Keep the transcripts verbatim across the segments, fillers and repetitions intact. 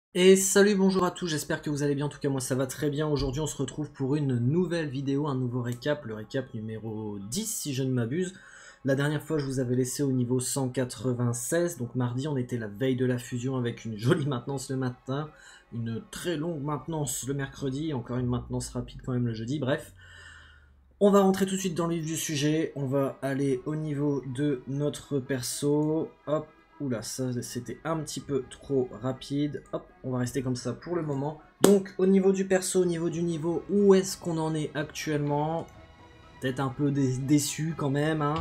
Et salut, bonjour à tous, j'espère que vous allez bien, en tout cas moi ça va très bien. Aujourd'hui on se retrouve pour une nouvelle vidéo, un nouveau récap, le récap numéro dix si je ne m'abuse. La dernière fois je vous avais laissé au niveau cent quatre-vingt-seize, donc mardi on était la veille de la fusion avec une jolie maintenance le matin, une très longue maintenance le mercredi, encore une maintenance rapide quand même le jeudi, bref. On va rentrer tout de suite dans le vif du sujet, on va aller au niveau de notre perso, hop. Oula, ça c'était un petit peu trop rapide. Hop, on va rester comme ça pour le moment. Donc au niveau du perso, au niveau du niveau, où est-ce qu'on en est actuellement? Peut-être un peu dé déçu quand même, hein.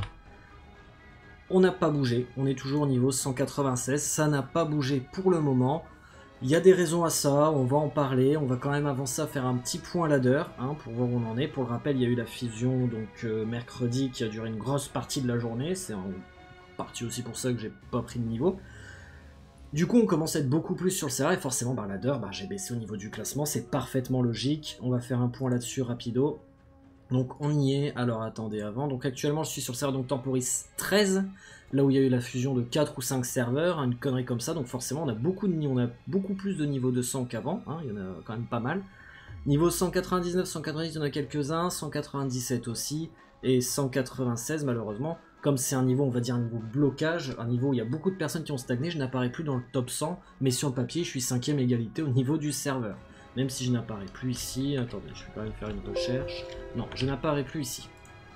On n'a pas bougé, on est toujours au niveau cent quatre-vingt-seize, ça n'a pas bougé pour le moment. Il y a des raisons à ça, on va en parler, on va quand même avant ça faire un petit point ladder, hein, pour voir où on en est. Pour le rappel, il y a eu la fusion donc euh, mercredi qui a duré une grosse partie de la journée, c'est en partie aussi pour ça que j'ai pas pris de niveau. Du coup on commence à être beaucoup plus sur le serveur et forcément par ladder, bah, j'ai baissé au niveau du classement, c'est parfaitement logique. On va faire un point là-dessus rapido. Donc on y est, alors attendez avant, donc actuellement je suis sur le serveur donc Temporis treize, là où il y a eu la fusion de quatre ou cinq serveurs, une connerie comme ça, donc forcément on a beaucoup, de, on a beaucoup plus de niveau deux cents qu'avant, hein, il y en a quand même pas mal. Niveau cent quatre-vingt-dix-neuf, cent quatre-vingt-dix, il y en a quelques-uns, cent quatre-vingt-dix-sept aussi, et cent quatre-vingt-seize malheureusement. Comme c'est un niveau, on va dire un niveau blocage, un niveau où il y a beaucoup de personnes qui ont stagné, je n'apparais plus dans le top cent, mais sur le papier, je suis cinquième égalité au niveau du serveur. Même si je n'apparais plus ici, attendez, je vais quand même faire une recherche. Non, je n'apparais plus ici.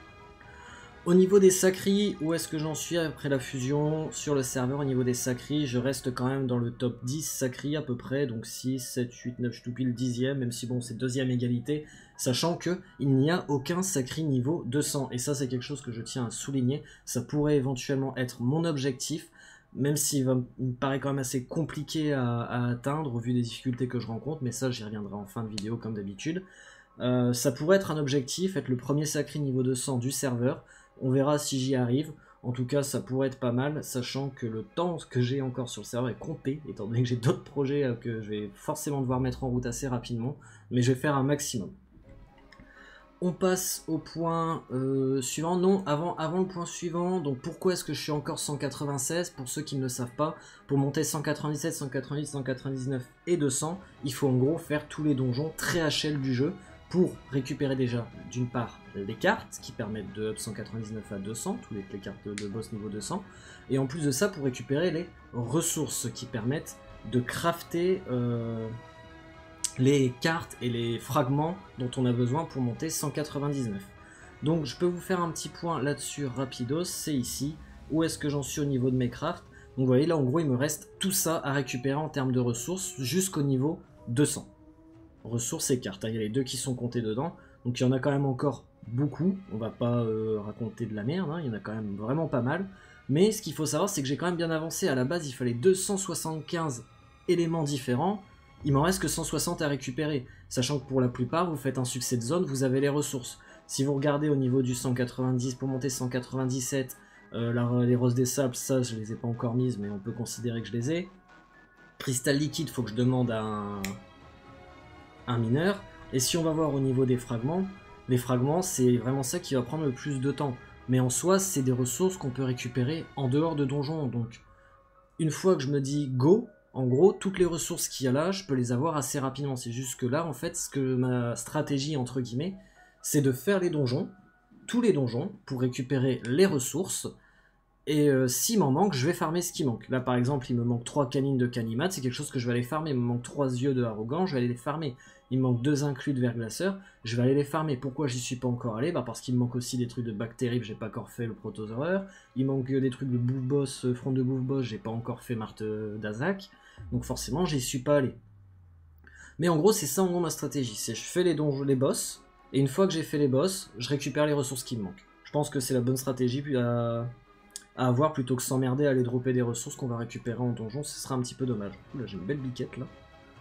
Au niveau des sacris, où est-ce que j'en suis après la fusion sur le serveur? Au niveau des sacris, je reste quand même dans le top dix sacris à peu près, donc six, sept, huit, neuf, je tout pile dixième, même si bon c'est deuxième égalité, sachant que il n'y a aucun sacri niveau deux cents, et ça c'est quelque chose que je tiens à souligner, ça pourrait éventuellement être mon objectif, même s'il va, il me paraît quand même assez compliqué à, à atteindre au vu des difficultés que je rencontre, mais ça j'y reviendrai en fin de vidéo comme d'habitude. Euh, ça pourrait être un objectif, être le premier sacré niveau deux cents du serveur. On verra si j'y arrive. En tout cas, ça pourrait être pas mal, sachant que le temps que j'ai encore sur le serveur est compté, étant donné que j'ai d'autres projets que je vais forcément devoir mettre en route assez rapidement, mais je vais faire un maximum. On passe au point euh, suivant. Non, avant, avant le point suivant, donc pourquoi est-ce que je suis encore cent quatre-vingt-seize? Pour ceux qui ne le savent pas, pour monter cent quatre-vingt-dix-sept, cent quatre-vingt-dix, cent quatre-vingt-dix-neuf et deux cents, il faut en gros faire tous les donjons très H L du jeu pour récupérer déjà, d'une part, les cartes qui permettent de up cent quatre-vingt-dix-neuf à deux cents, tous les, les cartes de, de boss niveau deux cents, et en plus de ça, pour récupérer les ressources qui permettent de crafter... Euh, les cartes et les fragments dont on a besoin pour monter cent quatre-vingt-dix-neuf. Donc je peux vous faire un petit point là-dessus rapidos, c'est ici, où est-ce que j'en suis au niveau de mes crafts. Donc vous voyez là en gros il me reste tout ça à récupérer en termes de ressources jusqu'au niveau deux cents. Ressources et cartes, il y a les deux qui sont comptés dedans, donc il y en a quand même encore beaucoup, on va pas euh, raconter de la merde, hein. Il y en a quand même vraiment pas mal. Mais ce qu'il faut savoir c'est que j'ai quand même bien avancé, à la base il fallait deux cent soixante-quinze éléments différents. Il m'en reste que cent soixante à récupérer, sachant que pour la plupart, vous faites un succès de zone, vous avez les ressources. Si vous regardez au niveau du cent quatre-vingt-dix, pour monter cent quatre-vingt-dix-sept, euh, la, les roses des sables, ça je les ai pas encore mises, mais on peut considérer que je les ai. Cristal liquide, faut que je demande à un, un mineur. Et si on va voir au niveau des fragments, les fragments c'est vraiment ça qui va prendre le plus de temps. Mais en soi, c'est des ressources qu'on peut récupérer en dehors de donjons, donc une fois que je me dis go, en gros, toutes les ressources qu'il y a là, je peux les avoir assez rapidement. C'est juste que là, en fait, ce que ma stratégie, entre guillemets, c'est de faire les donjons, tous les donjons, pour récupérer les ressources. Et euh, s'il m'en manque, je vais farmer ce qui manque. Là, par exemple, il me manque trois canines de Canimat, c'est quelque chose que je vais aller farmer. Il me manque trois yeux de Arrogant, je vais aller les farmer. Il me manque deux inclus de Verglaceur, je vais aller les farmer. Pourquoi j'y suis pas encore allé? Bah parce qu'il me manque aussi des trucs de bactéries, j'ai pas encore fait le Protosaureur. Il manque des trucs de Bouffe Boss, front de Bouffe Boss, j'ai pas encore fait Marthe d'Azak. Donc forcément, j'y suis pas allé. Mais en gros, c'est ça en gros ma stratégie. C'est je fais les donjons, les boss, et une fois que j'ai fait les boss, je récupère les ressources qui me manquent. Je pense que c'est la bonne stratégie à, à avoir plutôt que s'emmerder à aller dropper des ressources qu'on va récupérer en donjon. Ce sera un petit peu dommage. Là, j'ai une belle biquette là.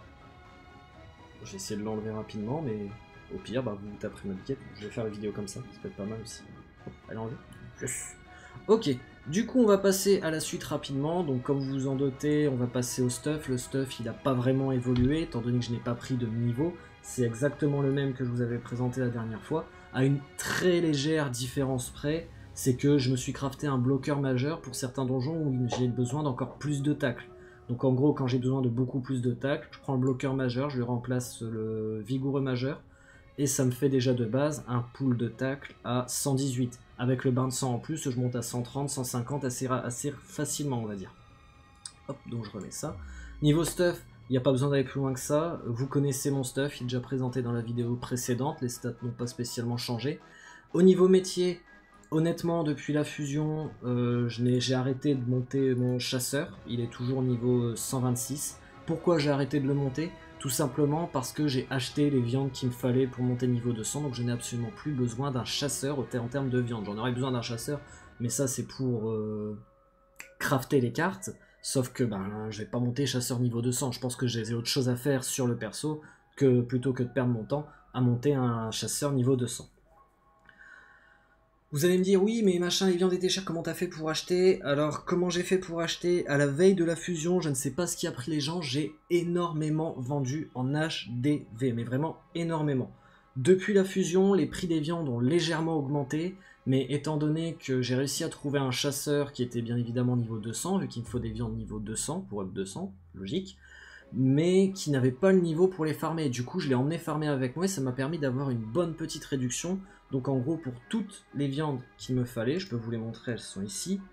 Je vais essayer de l'enlever rapidement, mais au pire, bah, vous taperez ma biquette. Je vais faire la vidéo comme ça, ça peut être pas mal aussi. Hop, elle est enlevée. Yes. Ok, du coup on va passer à la suite rapidement. Donc comme vous vous en doutez, on va passer au stuff. Le stuff il n'a pas vraiment évolué, étant donné que je n'ai pas pris de niveau. C'est exactement le même que je vous avais présenté la dernière fois, à une très légère différence près. C'est que je me suis crafté un bloqueur majeur pour certains donjons où j'ai besoin d'encore plus de tacles. Donc en gros, quand j'ai besoin de beaucoup plus de tacle, je prends le bloqueur majeur, je lui remplace le vigoureux majeur, et ça me fait déjà de base un pool de tacle à cent dix-huit. Avec le bain de sang en plus, je monte à cent trente, cent cinquante assez, assez facilement, on va dire. Hop, donc je remets ça. Niveau stuff, il n'y a pas besoin d'aller plus loin que ça. Vous connaissez mon stuff, il est déjà présenté dans la vidéo précédente, les stats n'ont pas spécialement changé. Au niveau métier, honnêtement, depuis la fusion, euh, j'ai arrêté de monter mon chasseur. Il est toujours niveau cent vingt-six. Pourquoi j'ai arrêté de le monter? Tout simplement parce que j'ai acheté les viandes qu'il me fallait pour monter niveau deux cents. Donc je n'ai absolument plus besoin d'un chasseur en termes de viande. J'en aurais besoin d'un chasseur, mais ça c'est pour euh, crafter les cartes. Sauf que ben, je vais pas monter chasseur niveau deux cents. Je pense que j'ai autre chose à faire sur le perso que plutôt que de perdre mon temps à monter un chasseur niveau deux cents. Vous allez me dire, oui, mais machin, les viandes étaient chères, comment t'as fait pour acheter? Alors, comment j'ai fait pour acheter? À la veille de la fusion, je ne sais pas ce qui a pris les gens, j'ai énormément vendu en H D V, mais vraiment énormément. Depuis la fusion, les prix des viandes ont légèrement augmenté, mais étant donné que j'ai réussi à trouver un chasseur qui était bien évidemment niveau deux cents, vu qu'il me faut des viandes niveau deux cents, pour up deux cents, logique, mais qui n'avait pas le niveau pour les farmer. Et du coup, je l'ai emmené farmer avec moi et ça m'a permis d'avoir une bonne petite réduction. Donc en gros, pour toutes les viandes qu'il me fallait, je peux vous les montrer, elles sont ici.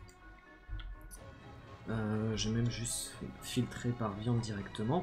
Euh, J'ai même juste filtré par viande directement.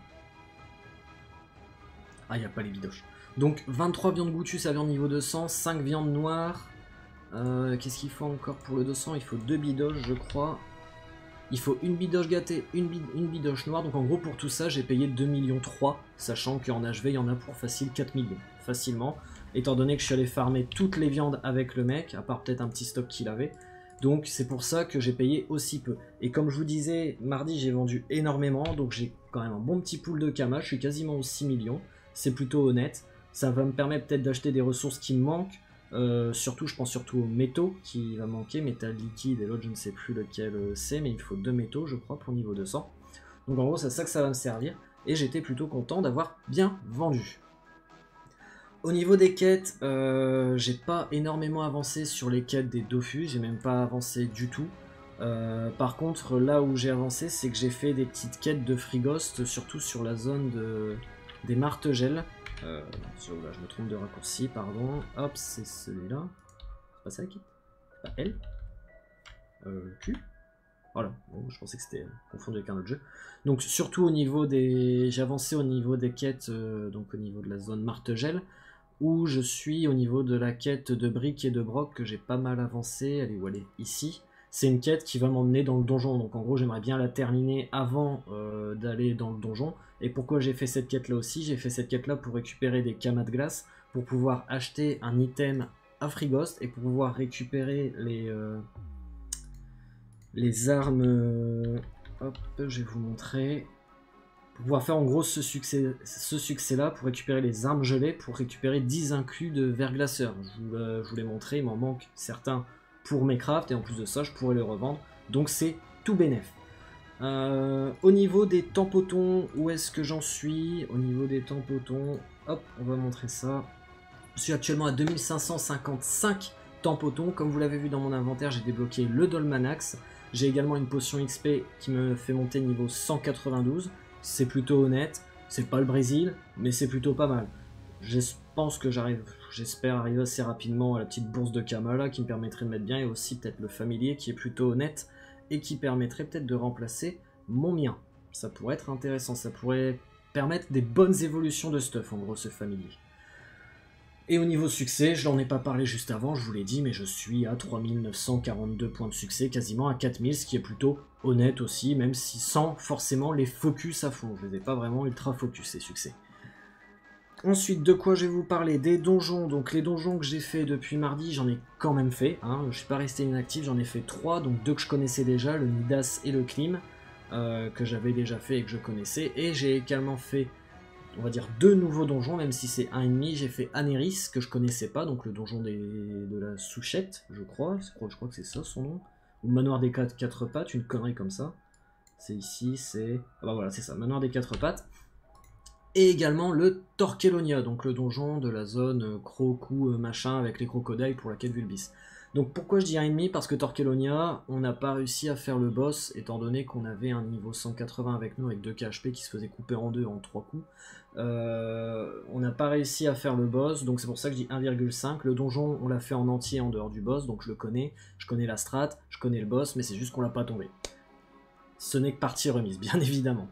Ah, il n'y a pas les bidoches. Donc vingt-trois viandes goûtues à viande niveau deux cents, cinq viandes noires. Euh, Qu'est-ce qu'il faut encore pour le deux cents? Il faut deux bidoches, je crois. Il faut une bidoche gâtée, une, bid une bidoche noire. Donc en gros, pour tout ça, j'ai payé deux virgule trois millions, sachant qu'en H V, il y en a pour facile quatre millions. Facilement. Étant donné que je suis allé farmer toutes les viandes avec le mec, à part peut-être un petit stock qu'il avait. Donc c'est pour ça que j'ai payé aussi peu. Et comme je vous disais, mardi, j'ai vendu énormément. Donc j'ai quand même un bon petit pool de Kama. Je suis quasiment aux six millions. C'est plutôt honnête. Ça va me permettre peut-être d'acheter des ressources qui me manquent. Euh, surtout, je pense surtout aux métaux qui va manquer, métal liquide et l'autre je ne sais plus lequel c'est, mais il faut deux métaux je crois pour niveau deux cents. Donc en gros c'est ça que ça va me servir et j'étais plutôt content d'avoir bien vendu. Au niveau des quêtes, euh, j'ai pas énormément avancé sur les quêtes des Dofus, j'ai même pas avancé du tout. Euh, par contre là où j'ai avancé c'est que j'ai fait des petites quêtes de Frigost, surtout sur la zone de... des martegels. Euh, sur, là, je me trompe de raccourci, pardon. Hop, c'est celui-là. C'est pas ça qui C'est pas L euh, Q Voilà, bon, je pensais que c'était confondu avec un autre jeu. Donc, surtout au niveau des. J'ai avancé au niveau des quêtes, euh, donc au niveau de la zone martegel, où je suis au niveau de la quête de briques et de broc que j'ai pas mal avancé. Allez, où elle est ici. C'est une quête qui va m'emmener dans le donjon, donc en gros j'aimerais bien la terminer avant euh, d'aller dans le donjon. Et pourquoi j'ai fait cette quête là aussi? J'ai fait cette quête là pour récupérer des kamas de glace, pour pouvoir acheter un item à Frigost et pour pouvoir récupérer les, euh, les armes... Euh, hop, je vais vous montrer. Pour pouvoir faire en gros ce succès, ce succès là, pour récupérer les armes gelées, pour récupérer dix inclus de verglaceur. Je vous, euh, je vous l'ai montré, il m'en manque certains pour mes crafts et en plus de ça je pourrais les revendre, donc c'est tout bénef. Euh, au niveau des tampotons, où est-ce que j'en suis? Au niveau des tampotons, hop, on va montrer ça. Je suis actuellement à deux mille cinq cent cinquante-cinq tampotons. Comme vous l'avez vu dans mon inventaire, j'ai débloqué le Dolmanax. J'ai également une potion X P qui me fait monter niveau cent quatre-vingt-douze. C'est plutôt honnête, c'est pas le Brésil, mais c'est plutôt pas mal. Je pense que j'arrive, j'espère arriver assez rapidement à la petite bourse de Kamala qui me permettrait de mettre bien, et aussi peut-être le familier qui est plutôt honnête et qui permettrait peut-être de remplacer mon mien. Ça pourrait être intéressant, ça pourrait permettre des bonnes évolutions de stuff en gros ce familier. Et au niveau succès, je n'en ai pas parlé juste avant, je vous l'ai dit, mais je suis à trois mille neuf cent quarante-deux points de succès, quasiment à quatre mille, ce qui est plutôt honnête aussi, même si sans forcément les focus à fond. Je ne les ai pas vraiment ultra focus ces succès. Ensuite, de quoi je vais vous parler? Des donjons. Donc les donjons que j'ai fait depuis mardi, j'en ai quand même fait. Hein. Je ne suis pas resté inactif, j'en ai fait trois. Donc deux que je connaissais déjà, le Midas et le Klim, euh, que j'avais déjà fait et que je connaissais. Et j'ai également fait, on va dire, deux nouveaux donjons, même si c'est un et demi. J'ai fait Aneris, que je connaissais pas, donc le donjon des, de la Souchette, je crois. Je crois, je crois que c'est ça son nom. Ou le manoir des quatre, quatre pattes, une connerie comme ça. C'est ici, c'est... Ah bah voilà, c'est ça, manoir des quatre pattes. Et également le Torquelonia, donc le donjon de la zone Croc-Cou machin avec les crocodiles pour la quête Vulbis. Donc pourquoi je dis un virgule cinq? Parce que Torquelonia, on n'a pas réussi à faire le boss, étant donné qu'on avait un niveau cent quatre-vingts avec nous, avec deux K H P qui se faisait couper en deux en trois coups. Euh, on n'a pas réussi à faire le boss, donc c'est pour ça que je dis un virgule cinq. Le donjon, on l'a fait en entier en dehors du boss, donc je le connais, je connais la strat, je connais le boss, mais c'est juste qu'on l'a pas tombé. Ce n'est que partie remise, bien évidemment.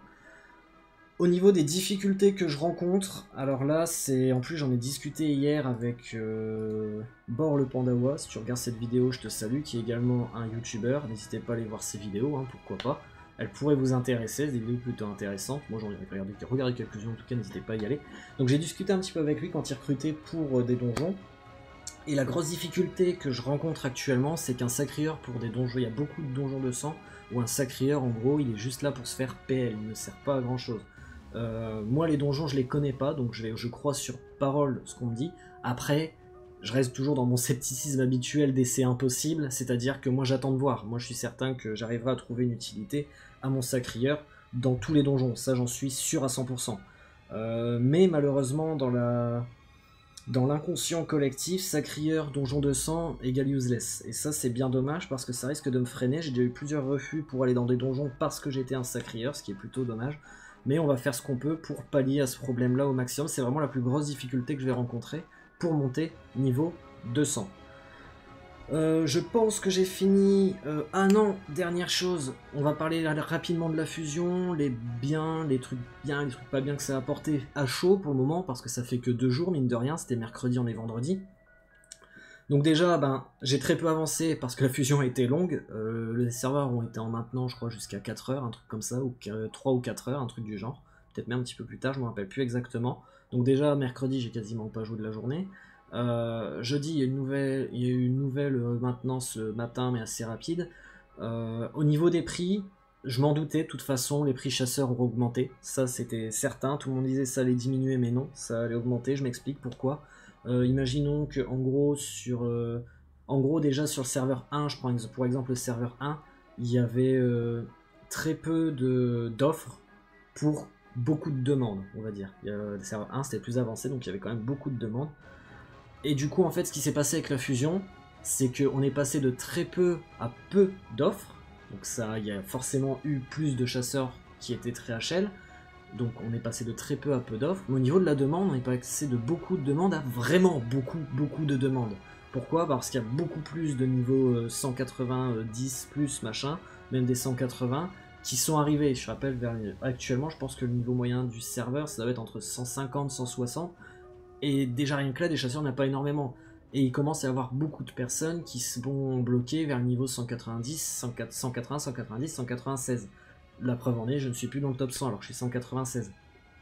Au niveau des difficultés que je rencontre, alors là, c'est en plus j'en ai discuté hier avec euh, Bor le Pandawa. Si tu regardes cette vidéo, je te salue, qui est également un youtubeur. N'hésitez pas à aller voir ses vidéos, hein, pourquoi pas. Elles pourraient vous intéresser, c'est des vidéos plutôt intéressantes. Moi j'en ai regardé, regardé quelques-unes, en tout cas n'hésitez pas à y aller. Donc j'ai discuté un petit peu avec lui quand il recrutait pour euh, des donjons. Et la grosse difficulté que je rencontre actuellement, c'est qu'un sacrieur pour des donjons, il y a beaucoup de donjons de sang, où un sacrieur en gros il est juste là pour se faire P L, il ne sert pas à grand chose. Euh, moi les donjons je les connais pas, donc je, vais, je crois sur parole ce qu'on me dit. Après, je reste toujours dans mon scepticisme habituel d'essai impossible, c'est-à-dire que moi j'attends de voir. Moi je suis certain que j'arriverai à trouver une utilité à mon sacrieur dans tous les donjons, ça j'en suis sûr à cent pour cent. Euh, mais malheureusement dans la... Dans l'inconscient collectif, sacrieur, donjon de sang égale useless. Et ça c'est bien dommage parce que ça risque de me freiner. J'ai déjà eu plusieurs refus pour aller dans des donjons parce que j'étais un sacrieur, ce qui est plutôt dommage. Mais on va faire ce qu'on peut pour pallier à ce problème-là au maximum. C'est vraiment la plus grosse difficulté que je vais rencontrer pour monter niveau deux cents. Euh, je pense que j'ai fini... Euh, ah non, dernière chose, on va parler rapidement de la fusion, les biens, les trucs bien, les trucs pas bien que ça a apporté à chaud pour le moment, parce que ça fait que deux jours, mine de rien, c'était mercredi, on est vendredi. Donc déjà, ben, j'ai très peu avancé parce que la fusion a été longue, euh, les serveurs ont été en maintenant, je crois, jusqu'à quatre heures, un truc comme ça, ou trois ou quatre heures, un truc du genre, peut-être même un petit peu plus tard, je me rappelle plus exactement. Donc déjà, mercredi, j'ai quasiment pas joué de la journée. Euh, jeudi, il y a une nouvelle, il y a eu une nouvelle maintenance ce matin, mais assez rapide. Euh, au niveau des prix, je m'en doutais, de toute façon, les prix chasseurs ont augmenté. Ça, c'était certain. Tout le monde disait que ça allait diminuer, mais non, ça allait augmenter. Je m'explique pourquoi. Euh, imaginons que, en gros, sur, euh, en gros, déjà sur le serveur un, je prends pour exemple le serveur un, il y avait euh, très peu d'offres pour beaucoup de demandes, on va dire. Il y a, le serveur un, c'était plus avancé, donc il y avait quand même beaucoup de demandes. Et du coup, en fait, ce qui s'est passé avec la fusion, c'est qu'on est passé de très peu à peu d'offres. Donc ça, il y a forcément eu plus de chasseurs qui étaient très H L. Donc on est passé de très peu à peu d'offres. Mais au niveau de la demande, on est passé de beaucoup de demandes à vraiment beaucoup, beaucoup de demandes. Pourquoi? Parce qu'il y a beaucoup plus de niveaux cent quatre-vingt-dix plus, machin, même des cent quatre-vingts, qui sont arrivés. Je rappelle, vers... actuellement, je pense que le niveau moyen du serveur, ça doit être entre cent cinquante et cent soixante. Et déjà rien que là, des chasseurs n'a pas énormément. Et il commence à y avoir beaucoup de personnes qui se vont bloquer vers le niveau cent quatre-vingt-dix, cent quatre-vingts, cent quatre-vingt-dix, cent quatre-vingt-seize. La preuve en est, je ne suis plus dans le top cent alors que je suis cent quatre-vingt-seize.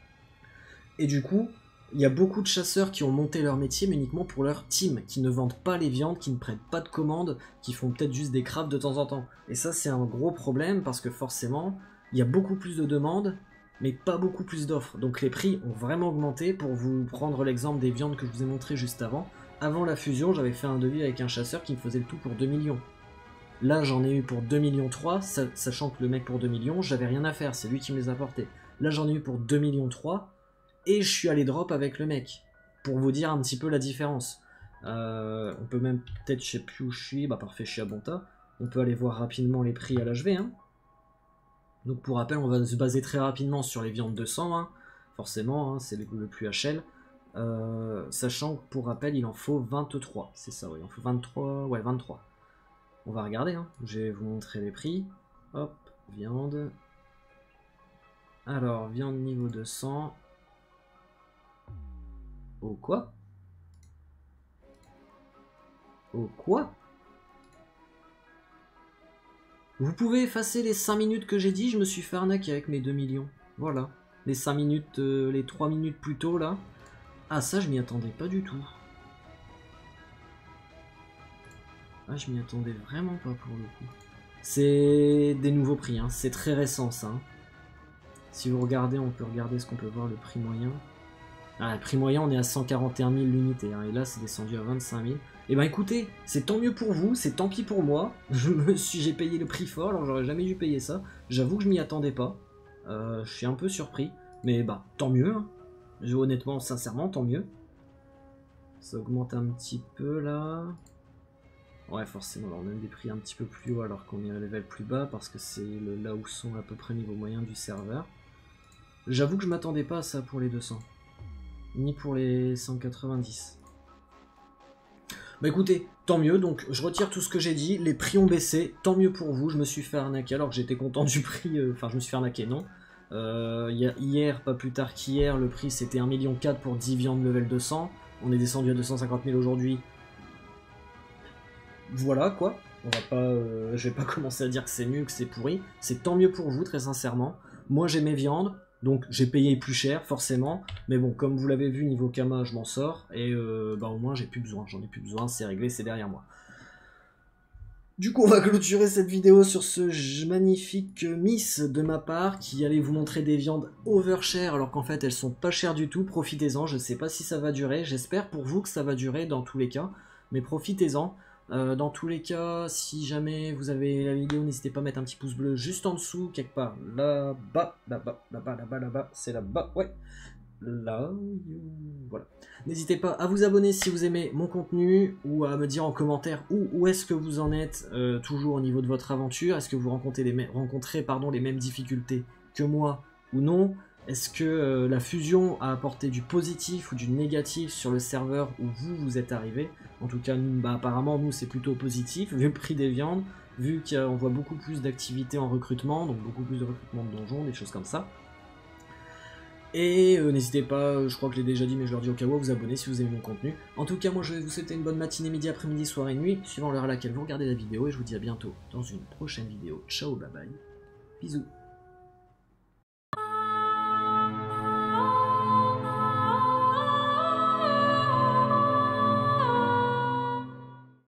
Et du coup, il y a beaucoup de chasseurs qui ont monté leur métier mais uniquement pour leur team, qui ne vendent pas les viandes, qui ne prennent pas de commandes, qui font peut-être juste des crafts de temps en temps. Et ça c'est un gros problème parce que forcément, il y a beaucoup plus de demandes, mais pas beaucoup plus d'offres. Donc les prix ont vraiment augmenté. Pour vous prendre l'exemple des viandes que je vous ai montré juste avant, avant la fusion, j'avais fait un devis avec un chasseur qui me faisait le tout pour deux millions. Là, j'en ai eu pour deux virgule trois millions, sachant que le mec pour deux millions, j'avais rien à faire, c'est lui qui me les apportait. Là, j'en ai eu pour deux virgule trois millions, et je suis allé drop avec le mec, pour vous dire un petit peu la différence. Euh, on peut même, peut-être, je sais plus où je suis, bah parfait, je suis à Bonta. On peut aller voir rapidement les prix à l'H V, hein. Donc pour rappel, on va se baser très rapidement sur les viandes de sang, hein. Forcément, hein, c'est le, le plus H L. Euh, sachant que pour rappel, il en faut vingt-trois, c'est ça, oui, il en faut vingt-trois, ouais, vingt-trois. On va regarder, hein. Je vais vous montrer les prix. Hop, viande. Alors, viande niveau deux cents. Oh quoi? Oh quoi? Vous pouvez effacer les cinq minutes que j'ai dit, je me suis fait arnaquer avec mes deux millions. Voilà. Les cinq minutes, euh, les trois minutes plus tôt là. Ah ça je m'y attendais pas du tout. Ah je m'y attendais vraiment pas pour le coup. C'est des nouveaux prix, hein. C'est très récent ça. Hein. Si vous regardez, on peut regarder ce qu'on peut voir le prix moyen. Ah, le prix moyen on est à cent quarante et un mille l'unité, hein, et là c'est descendu à vingt-cinq mille. Et ben écoutez, c'est tant mieux pour vous, c'est tant pis pour moi. Je me suis, j'ai payé le prix fort, alors j'aurais jamais dû payer ça. J'avoue que je m'y attendais pas. Euh, je suis un peu surpris, mais bah tant mieux. Hein. Je, honnêtement, sincèrement, tant mieux. Ça augmente un petit peu là. Ouais, forcément, on a des prix un petit peu plus haut alors qu'on est à level plus bas parce que c'est là où sont à peu près niveau moyen du serveur. J'avoue que je m'attendais pas à ça pour les deux cents, ni pour les cent quatre-vingt-dix. Bah écoutez, tant mieux, donc je retire tout ce que j'ai dit, les prix ont baissé, tant mieux pour vous, je me suis fait arnaquer alors que j'étais content du prix, euh, enfin je me suis fait arnaquer, non. Euh, hier, pas plus tard qu'hier, le prix c'était un million quatre pour dix viandes level deux cents, on est descendu à deux cent cinquante mille aujourd'hui. Voilà quoi, on va pas, euh, je vais pas commencer à dire que c'est nul, que c'est pourri, c'est tant mieux pour vous très sincèrement. Moi j'ai mes viandes, donc j'ai payé plus cher forcément, mais bon comme vous l'avez vu niveau Kama je m'en sors, et euh, bah au moins j'ai plus besoin, j'en ai plus besoin, c'est réglé, c'est derrière moi. Du coup on va clôturer cette vidéo sur ce magnifique miss de ma part qui allait vous montrer des viandes overchères alors qu'en fait elles sont pas chères du tout, profitez-en, je sais pas si ça va durer, j'espère pour vous que ça va durer dans tous les cas, mais profitez-en. Euh, dans tous les cas, si jamais vous avez la vidéo, n'hésitez pas à mettre un petit pouce bleu juste en dessous, quelque part, là-bas, là-bas, là-bas, là-bas, là-bas, c'est là-bas, ouais, là, voilà. N'hésitez pas à vous abonner si vous aimez mon contenu, ou à me dire en commentaire où, où est-ce que vous en êtes, euh, toujours au niveau de votre aventure, est-ce que vous rencontrez les, rencontrez, pardon, les mêmes difficultés que moi, ou non. Est-ce que euh, la fusion a apporté du positif ou du négatif sur le serveur où vous vous êtes arrivé? En tout cas, nous, bah, apparemment, nous, c'est plutôt positif, vu le prix des viandes, vu qu'on voit beaucoup plus d'activités en recrutement, donc beaucoup plus de recrutement de donjons, des choses comme ça. Et euh, n'hésitez pas, je crois que je l'ai déjà dit, mais je leur dis au cas où, à vous abonner si vous aimez mon contenu. En tout cas, moi, je vais vous souhaiter une bonne matinée, midi, après-midi, soirée, nuit, suivant l'heure à laquelle vous regardez la vidéo, et je vous dis à bientôt dans une prochaine vidéo. Ciao, bye bye, bisous.